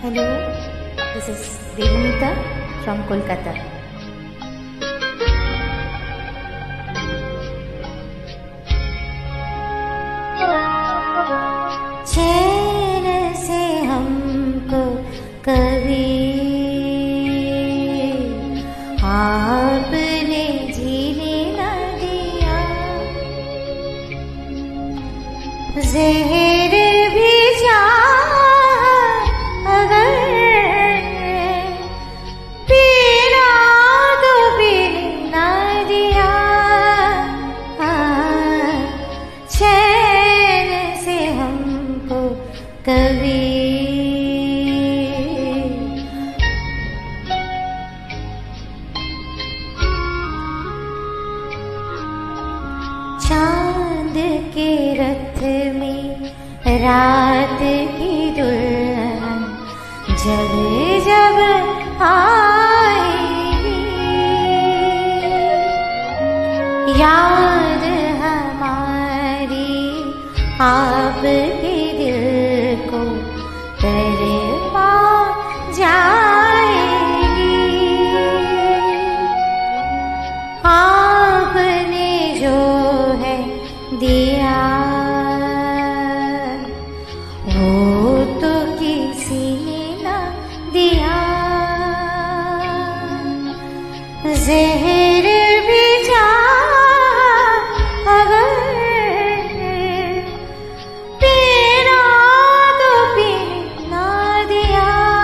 Hello, this is Devamita from Kolkata. चैन से हमको कभी आपने जीने न दिया, ज़हर भी अगर पीना तो पीने न दिया, चैन से हमको कभी चांद के रथ में रात की दुल्हन जब जब आएगी, याद हमारी आपके दिल को तड़पा जाएगी। आपने जो है दिया वो तो किसी ने न दिया, ज़हर भी अगर पीना तो पीने न दिया,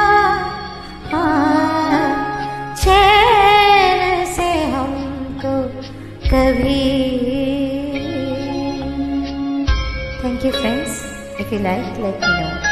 चैन से हमको कभी। Thank you friends. If you like, let me know.